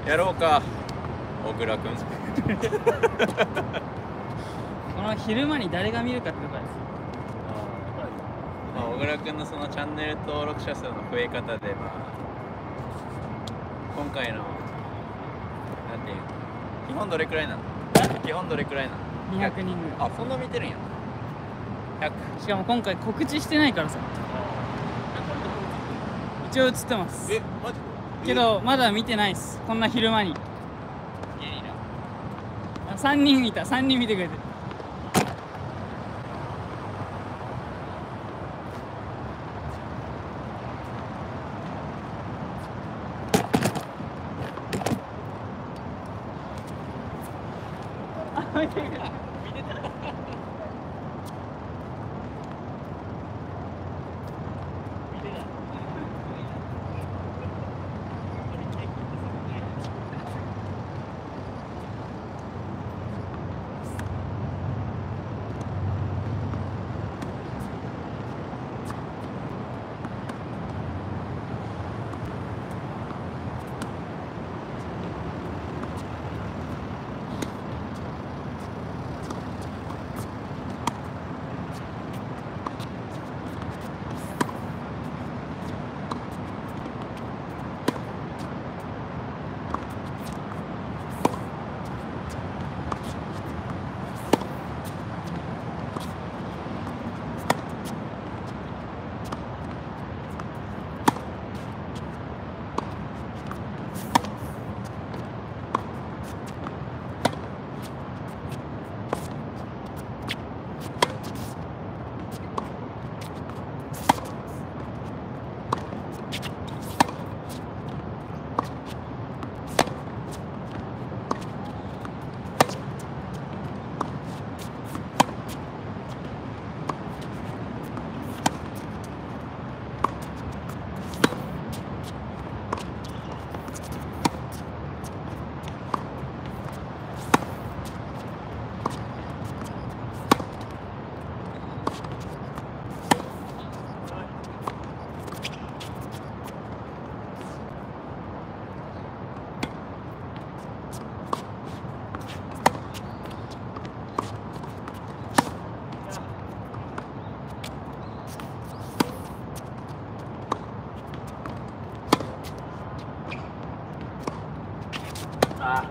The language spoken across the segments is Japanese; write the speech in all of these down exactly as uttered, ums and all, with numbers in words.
やろうか、小倉くん。 この昼間に誰が見るかってとこです。 まあ、小倉くんのそのチャンネル登録者数の増え方で、まあ、今回の、なんていうの、基本どれくらいなの？基本どれくらいなの？ にひゃくにんぐらい。 あ、そんな見てるんや。ひゃく。 しかも今回告知してないからさ。一応映ってます。 え、マジ？ けどまだ見てないっす。こんな昼間に。あ、さんにん見た。さんにん見てくれてる。あ、見てくれた。見てた。あ。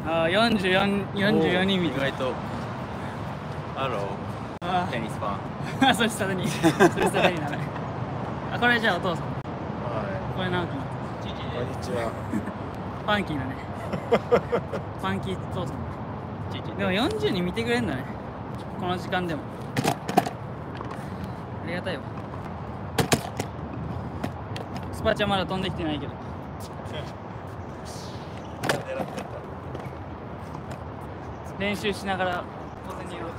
あーよんじゅうよん、よんじゅうよにん見て意外とハロあーテニスファンあそれ下手にそれ下手になるあこれじゃあお父さんはこれ直樹い。こんにちは。 ファンキーだねファンキー父さんチチでもよんじゅうにん見てくれんだねこの時間でもありがたいわスパチャまだ飛んできてないけど狙ってた練習しながら小銭を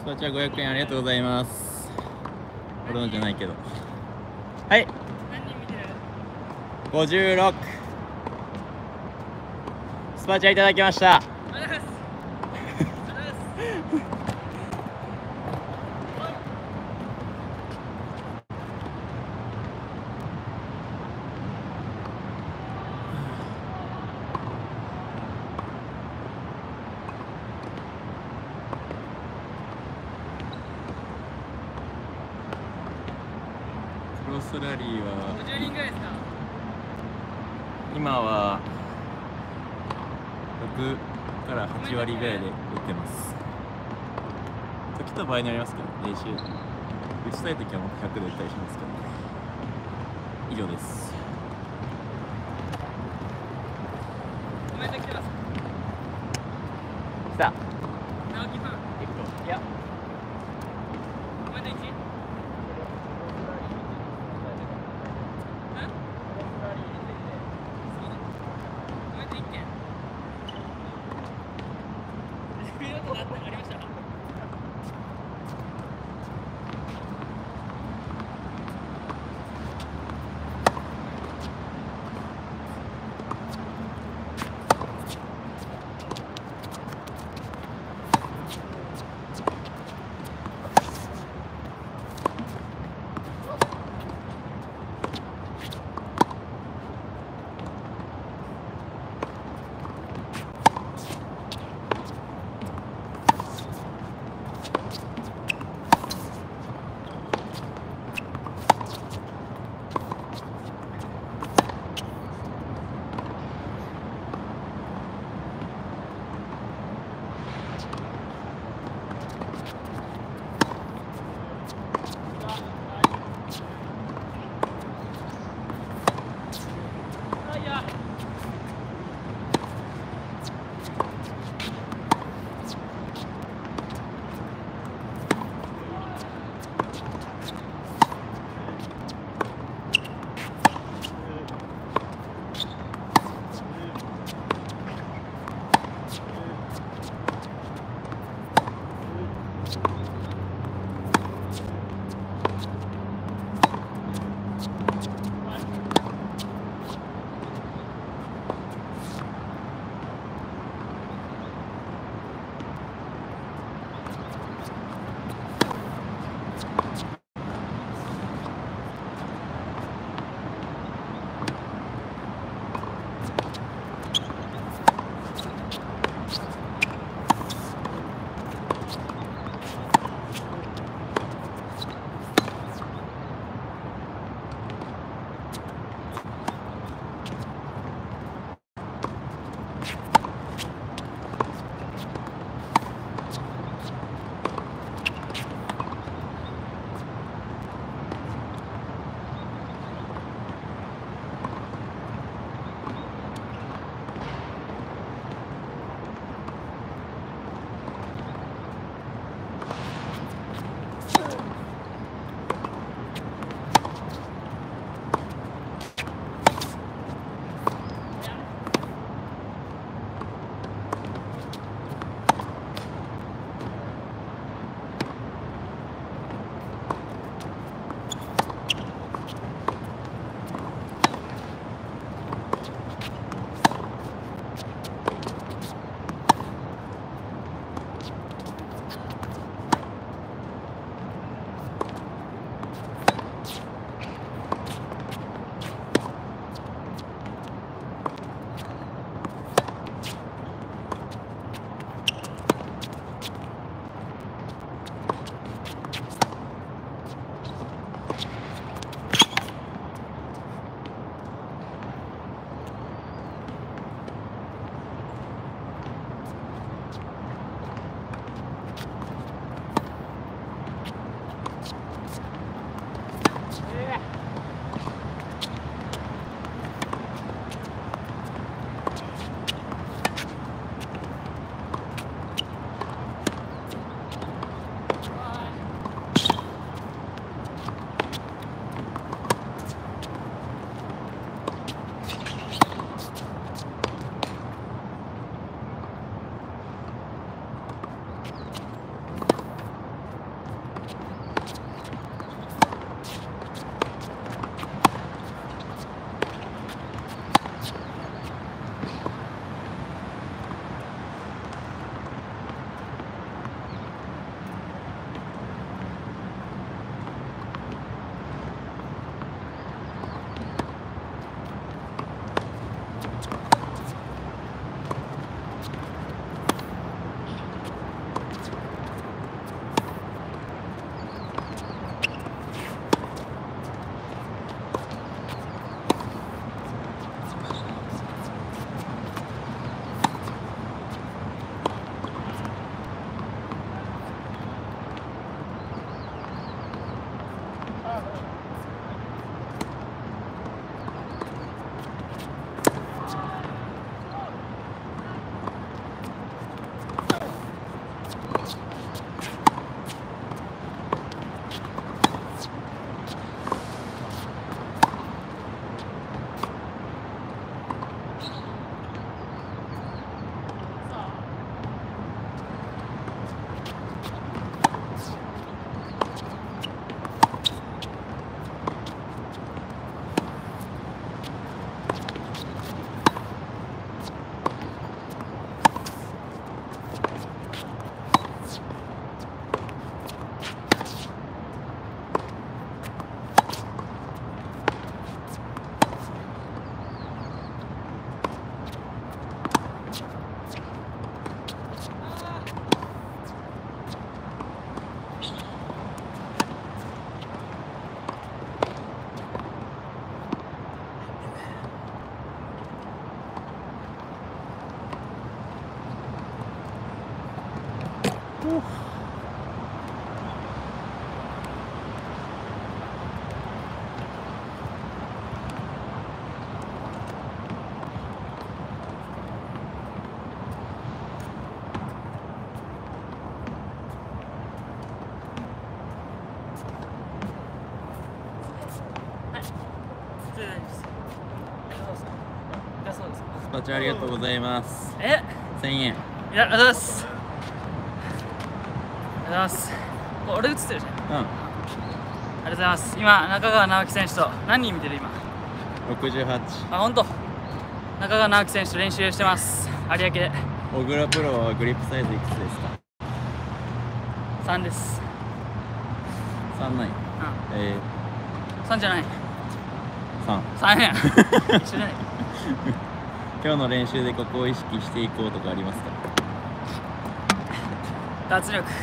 スパチャごひゃくえんありがとうございます。俺のじゃないけど。はい。 何人見てる？ ごじゅうろく。スパチャいただきました。 ありがとうございます。 クロスラリーはごじゅうにんぐらいですか？ 今はろくからはち割ぐらいで打ってます。時と場合になりますけど、練習打ちたい時はもっとひゃくで打ったりしますけどね。以上です。 コメント来てます。 来た。 直樹ファン。 いや。 コメントいち？ありました。 パチありがとうございます。 えせんえん。 いや、ありがとうございます。ありがとうございます。俺映ってるじゃん。 うん。 ありがとうございます。今、中川直樹選手と何人見てる今。 ろくじゅうはち。 あ、ほんと。中川直樹選手と練習してます。有明で。 小倉プロはグリップサイズいくつですか？ さんです。 さんない。 うん。 えさんじゃない。 ー、さん。 さんやん。一緒じゃない。 今日の練習でここを意識していこうとかありますか？ 脱力。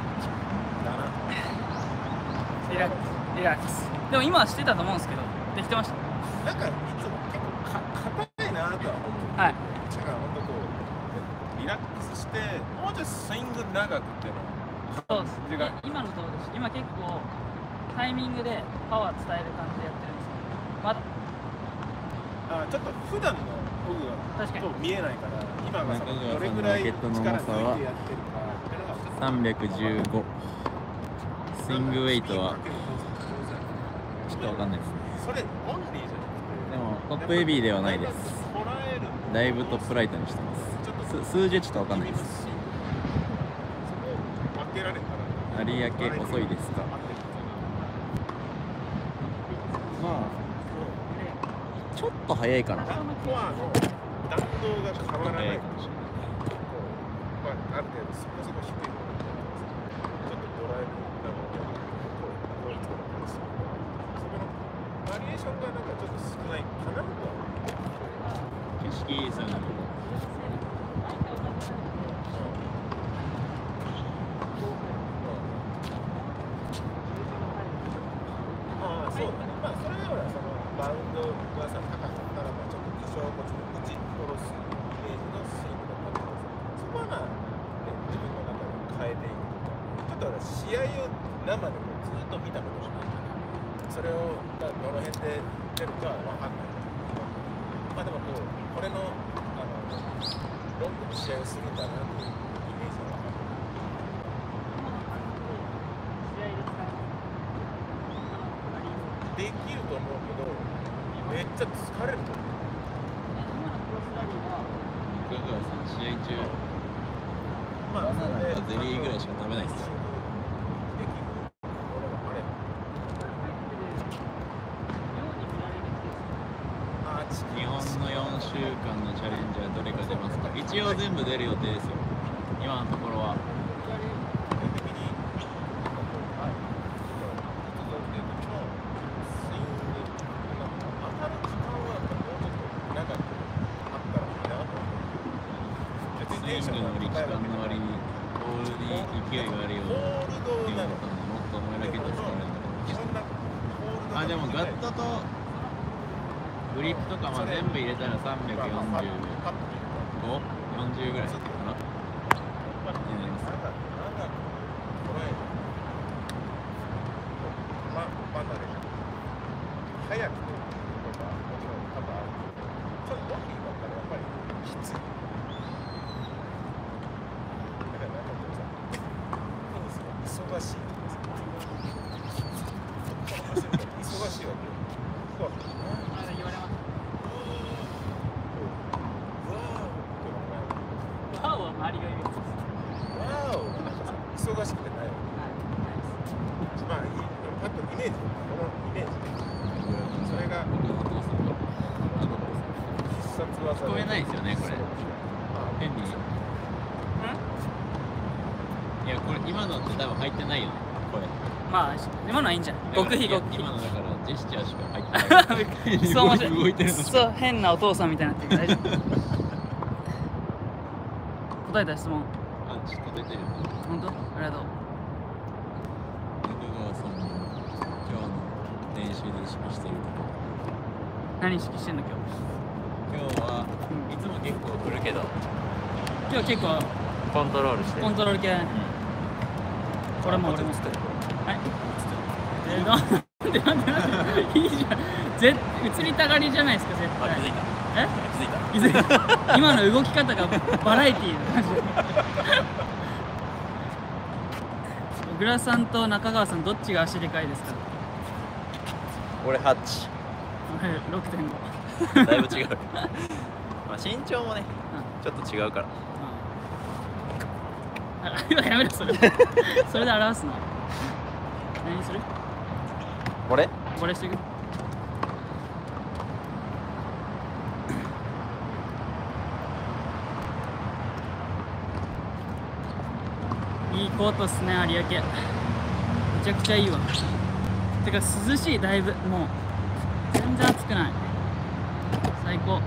リラックス。リラックス。でも今はしてたと思うんですけど、できてました。 なんかいつも結構か硬いなとは思う。 はい。 だから本当こうリラックスしてもうちょっとスイング長くっていうの。 そうです。いや今のところです。今結構タイミングでパワー伝える感じでやってるんですけど、まだあちょっと普段の僕が確かにと見えないから今がその中川さんのどれぐらいラケットの力重さは抜いてやってるかっていうのがちょっとさんびゃくじゅうご。スイングウェイトはちょっとわかんないですね。 それオンリーじゃでもトップヘビーではないです。 捉えるだいぶトップライトにしてます。す数字はちょっとわかんないです。 そこを分けられたら有明遅いですか？まあちょっと早いかな。 コアの弾道が変わらないかもしれない。まあ、ある程度そこそこ低いのがちょっとドライブなので、こういうところなんですよ。そこのバリエーションがなんかちょっと少ないかなとは思う。 景色いいですよね。 ああ、そうだね。まあ、それでほら、そのバウンドがさ、高かったら、まあ、ちょっと多少こっちの打ち下ろすイメージのスイングだったと思うんですけど、そこはまあ、ね、自分の中で変えていくとか、ちょっとほら、試合を生でこうずっと見たことがないから、それをまあどの辺で出るかは分かんないけど、まあでもこう、これの、あの、ロングの試合をするんだなというイメージは分かる。できると思うけど、めっちゃ疲れると思う。 中川さん試合中まバナナかゼリーぐらいしか食べないですよ。 できるものがあれば。あー、チキン日本のよんしゅうかんのチャレンジはどれか出ますか？一応全部出る予定ですよ。今のところは。 基本的に、はい、突然出ても、スイング、当たる時間はやっぱりもうちょっと長くあったらいいなと思う。 スイングの力感の割にボールに勢いがあるようなホールドっていうなの。 ことでもっと重いラケット使われるのかと思いまし基本なホールドた。あでもガットとグリップとかまあ全部入れたらさんびゃくよんじゅうご、よんじゅうぐらいかなになります。 なんか、なんか、これ、ま、離れる。早くとか、もちろん多分あるけど、ちょっと大きいばっかりやっぱりきつい。だからなんかこうさ、テニスが忙しいとかさ、忙しいわけよ。うわ、 あれ言われます。ワオは周りが言うやつです。 わーお、なんかさ、忙しくてないわけ。まあいい、パッとイメージ、このイメージで、それが僕のお父さんが必殺技。 聞こえないですよねこれ。変に。いやこれ今のって多分入ってないよね声。 まあ今のはいいんじゃない？極秘極秘。 今のだからジェスチャーしか入ってない。 そう面白い。 動いてるの。 そう変なお父さんみたいになってるけど大丈夫。答えた質問。 あちょっと出てる。 本当？ありがとう。 中川さんの今日の練習で意識しているところ。 何意識してんの今日？ 今日はいつも結構来るけど今日結構コントロールしてる。 コントロール系。これも俺も作る。はい。えー、なんでなんでなんでいいじゃん。ぜ映りたがりじゃないですか絶対。 あ気づいた。 え？ 気づいた。 気づいた。今の動き方がバラエティーの感じ。小倉さんと中川さんどっちが足でかいですか？ 俺はち。 俺 ろくてんご。 だいぶ違う。 まあ身長もね、ちょっと違うから。 あ、やめろそれ。それで表すの。何する？ これ？ これしていく。いいコートっすね、有明。めちゃくちゃいいわ。てか涼しい、だいぶ。もう全然暑くない。最高。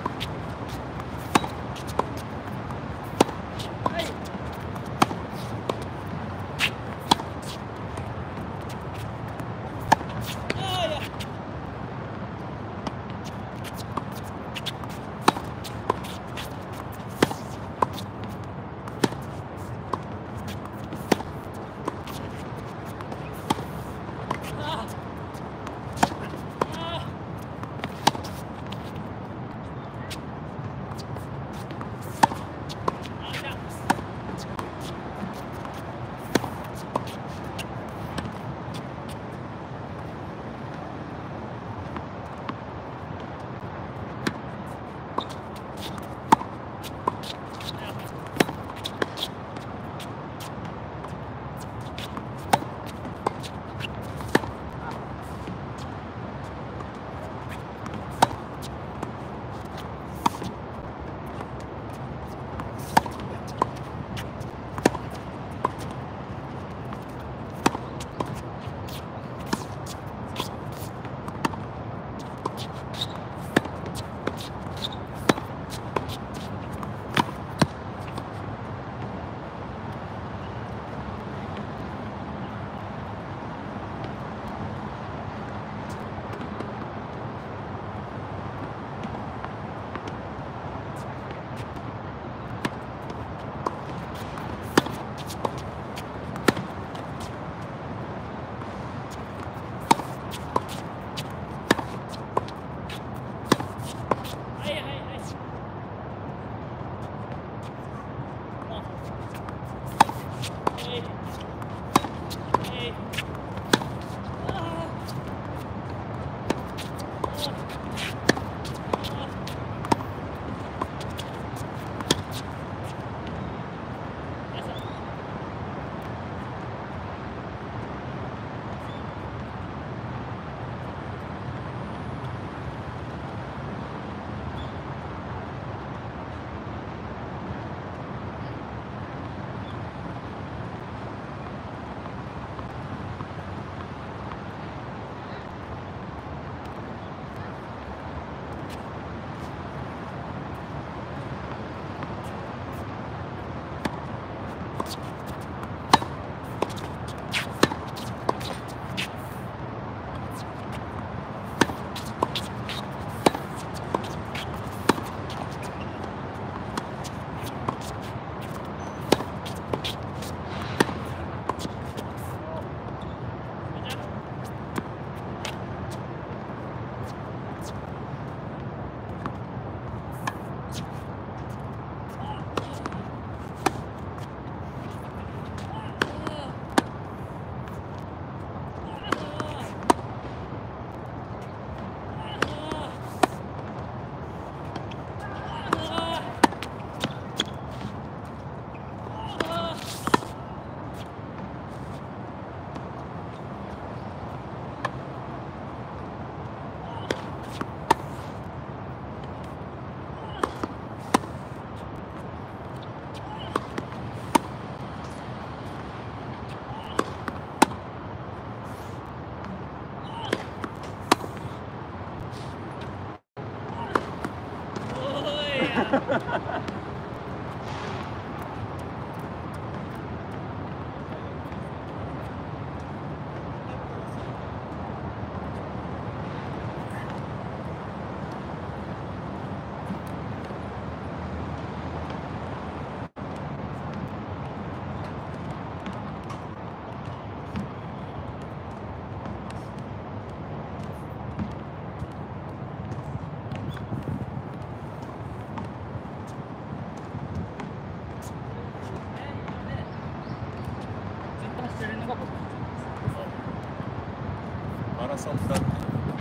マラソンだって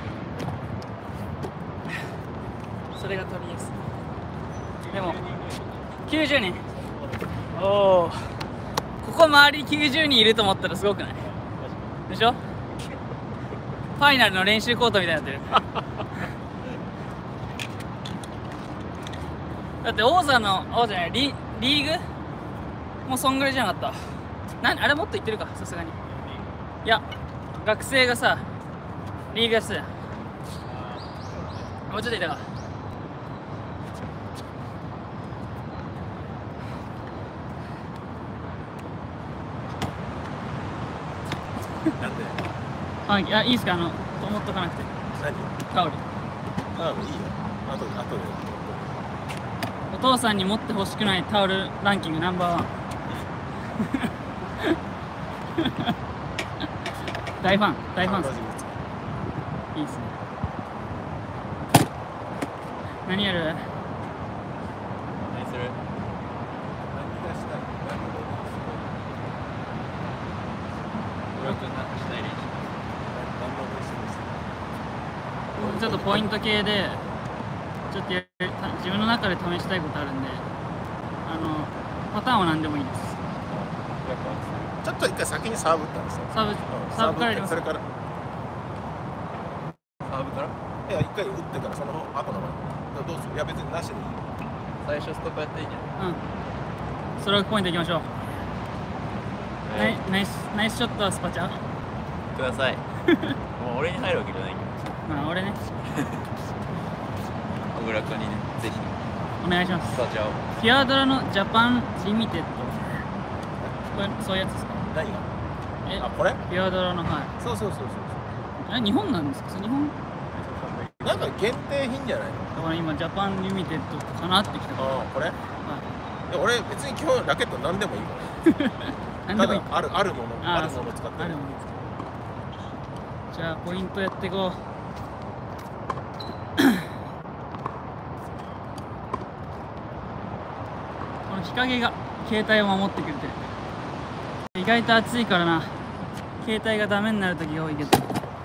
それが取りやすい。でもきゅうじゅうにん、おお、ここ周りきゅうじゅうにんいると思ったらすごくないでしょ。ファイナルの練習コートみたいになってるだって王座の王座じゃないリリーグもうそんぐらいじゃなかった。何あれもっといってるかさすがに。いや学生がさリーグやってたじゃん。もうちょっといたか。 なんであ、いやいいですか、あの持っとかなくて。 何タオル。 あいいよあとあとでお父さんに持ってほしくないタオルランキングナンバーワン。大ファン、大ファンです。いいですね。何やる？ 何する？ 何がしたい？何が小倉君なんかしたい練習。 何の練習ですか？ ちょっとポイント系でちょっとやる自分の中で試したいことあるんで、あのパターンは何でもいいです。 ちょっと一回先にサーブ打ったんですよ。 サーブ、サーブからやります。 それからサーブから？ いや一回打ってからその後の前どうする？いや別になしでいい。 最初ストップやっていいじゃん。 うん。ストロークポイントいきましょう。ナイナイスナイスショットはスパチャ。 ください。もう俺に入るわけじゃないけど。 まあ俺ね。 小倉君にね、ぜひお願いします。 スパチャを。 フィアドラのジャパンリミテッド。これそういうやつですか？ 何が？ え、 あこれ？ フィアドラのはい。 そうそうそうそうあれ日本なんですか？日本？ そう。なんか限定品じゃないの？ だから今ジャパンリミテッドかなってきたから。 ああこれ？ はいや俺別に今日ラケット何でもいいから何でもいいただあるあるものああるものを使ってるあるものじゃあポイントやっていこう。この日陰が携帯を守ってくれてる。意外と暑いからな、携帯がダメになる時が多いけど。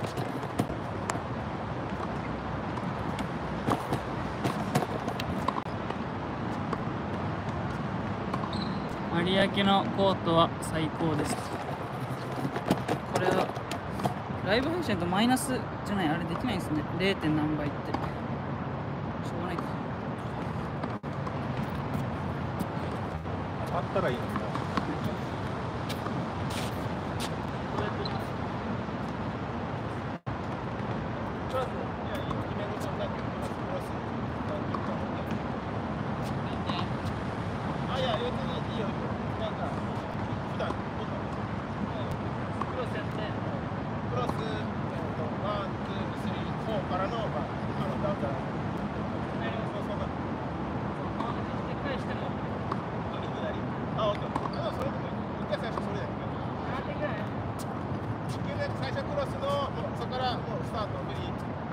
有明のコートは最高です。これはライブ配信とマイナスじゃない、あれできないですね。 れい. 点何倍ってしょうがないか。 あったらいいのにな。最初クロスのもうそこからもうスタートグリーン。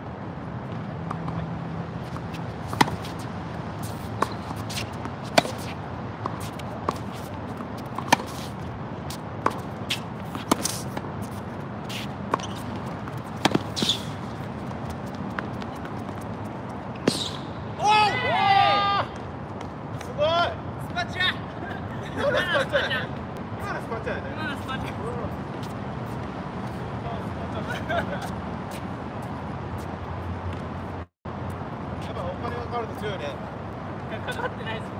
かかってないです。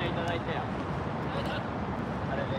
いただいてよ。あれで。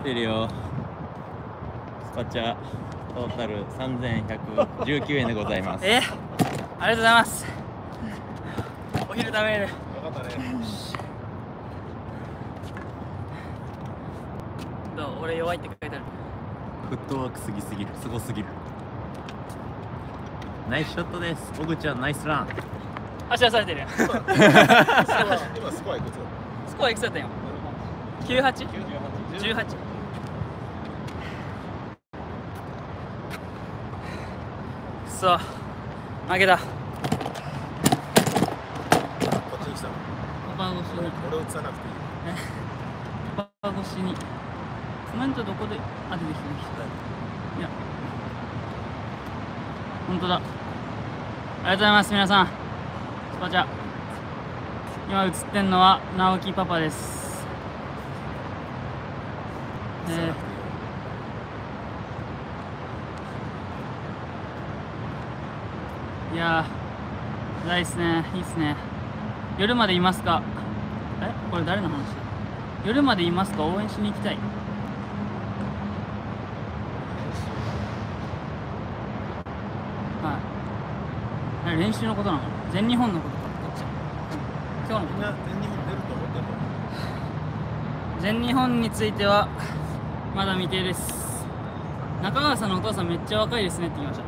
てるよ。スパチャトータルさんぜんひゃくじゅうきゅうえんでございます。 え、ありがとうございます。お昼食べれる。 よかったね。 どう？俺弱いって書いてある。 フットワークすぎすぎる、すごすぎる。ナイスショットです。小口ちゃんナイスラン。 足出されてるやん。 今スコアいくつ？ スコアいくつだったよ。きゅうはち？じゅうはち。くそ、負けた。 こっちに来たの。 パパ越しに。 俺映さなくていい。 パパ越しに。コメントどこで？あ、出てきた。いや。本当だ。ありがとうございます皆さん。スパチャ。今映ってんのは直樹パパです。えー、いやー、ないっすね、いいっすね。夜までいますか？え、これ誰の話？夜までいますか？応援しに行きたい。はい。練習のことなの？全日本のことか。どっち？今日のみんな全日本出ると思ってんの？ 全日本についてはまだ未定です。中川さんのお父さんめっちゃ若いですねって言いました。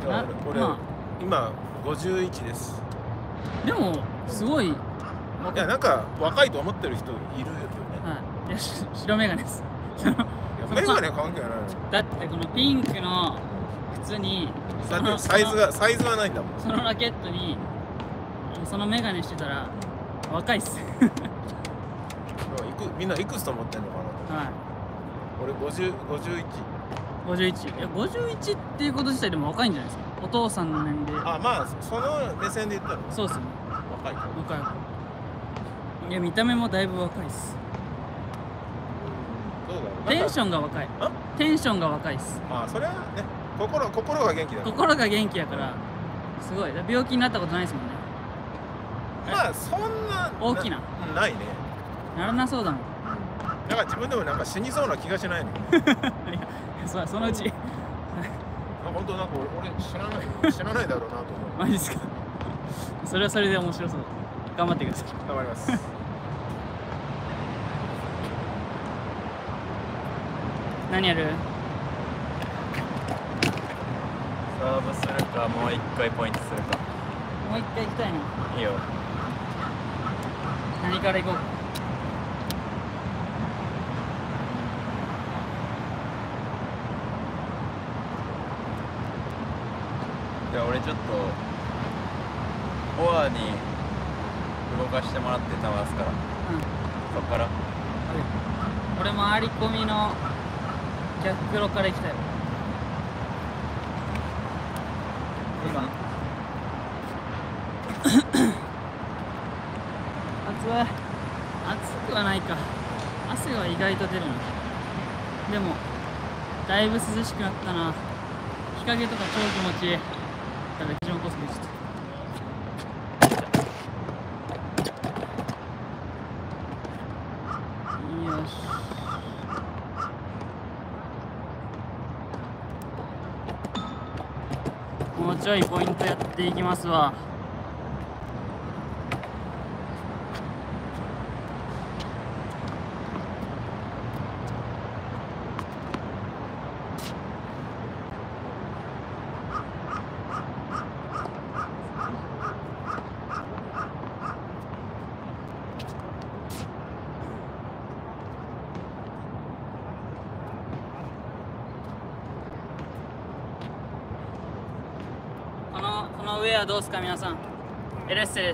いやな俺、 まあ今ごじゅういちです。 でもすごい。 いやなんか若いと思ってる人いるよね。 はい。いやし白眼鏡です。そのいやメガネ関係ないの。 だってこのピンクの靴にだってサイズがサイズはないんだもん。 そのラケットにその眼鏡してたら若いっす。 いくみんないくつと思ってんのかな。 はい。 俺ごじゅう、ごじゅういち。 ごじゅういち。いやごじゅういちっていうこと自体でも若いんじゃないですか。お父さんの年齢。 あ、まあその目線で言ったらそうっすね。 若いか。 若い。いや見た目もだいぶ若いっす。 どうだろう。 テンション。 ョンが若い。 あテンションが若いっす。 まあそれはね、心心が元気だから。 心が元気やからすごい。病気になったことないですもんね。 まあそんな大きななないね。 ならなそうだもん。 だから自分でもなんか死にそうな気がしないの。 いやそそのうち本当なんか俺俺知らない知らないだろうなと思う。 マジですか。それはそれで面白そう。頑張ってください。 頑張ります。 何やる？ サーブするか、もう一回ポイントするか。 もう一回行きたいな。 いいよ。 何から行こうか。 じゃあ俺ちょっとフォアに動かしてもらって球出すから、 うん。 そっから俺も回り込みの逆クロから行きたい。今暑い。暑くはないか。汗は意外と出るな。でもだいぶ涼しくなったな。日陰とか超気持ちいい。だから非常にコースでちょっとよし。もうちょいポイントやっていきますわ。このこのウェアどうですか皆さん。エレッセです。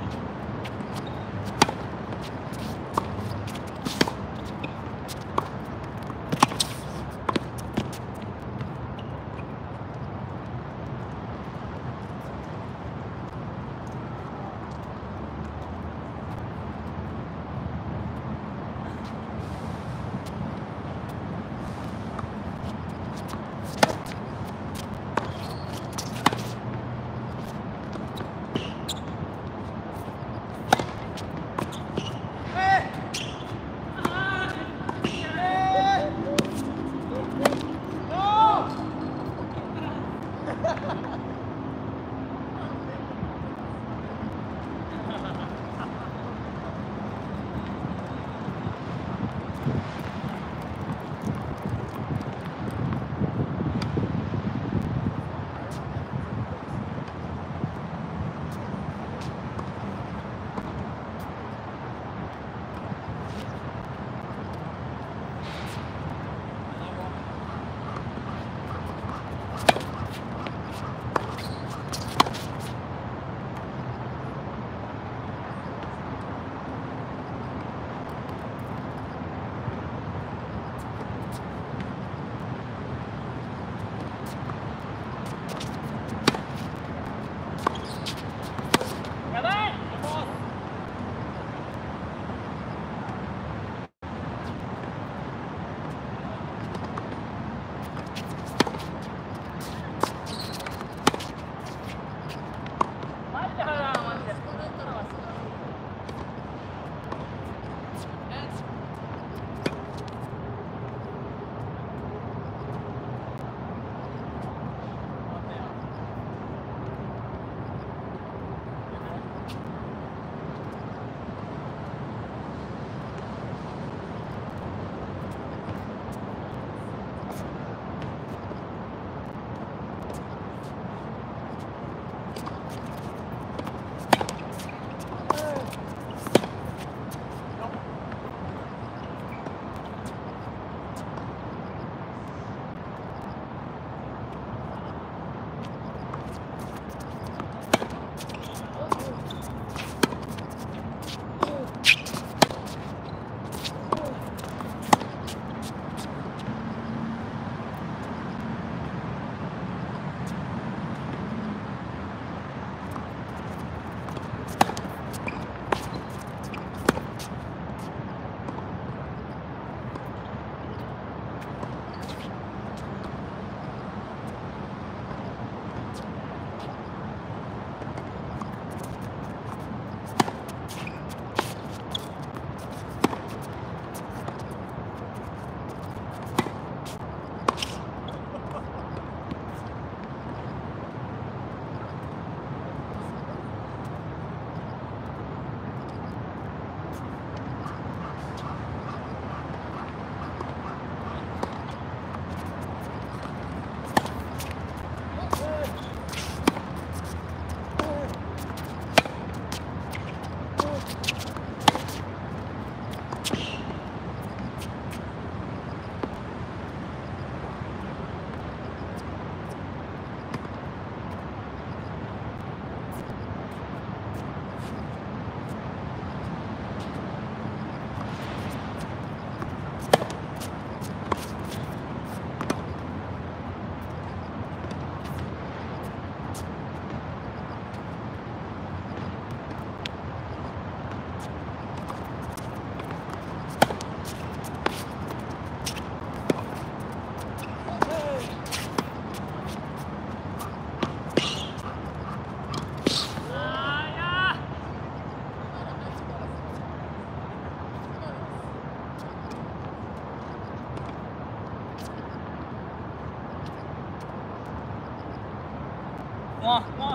もうもう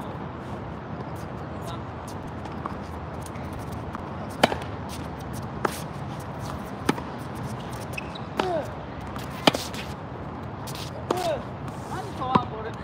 何とはボール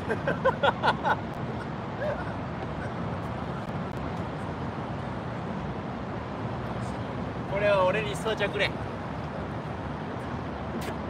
これは俺に装着くれ。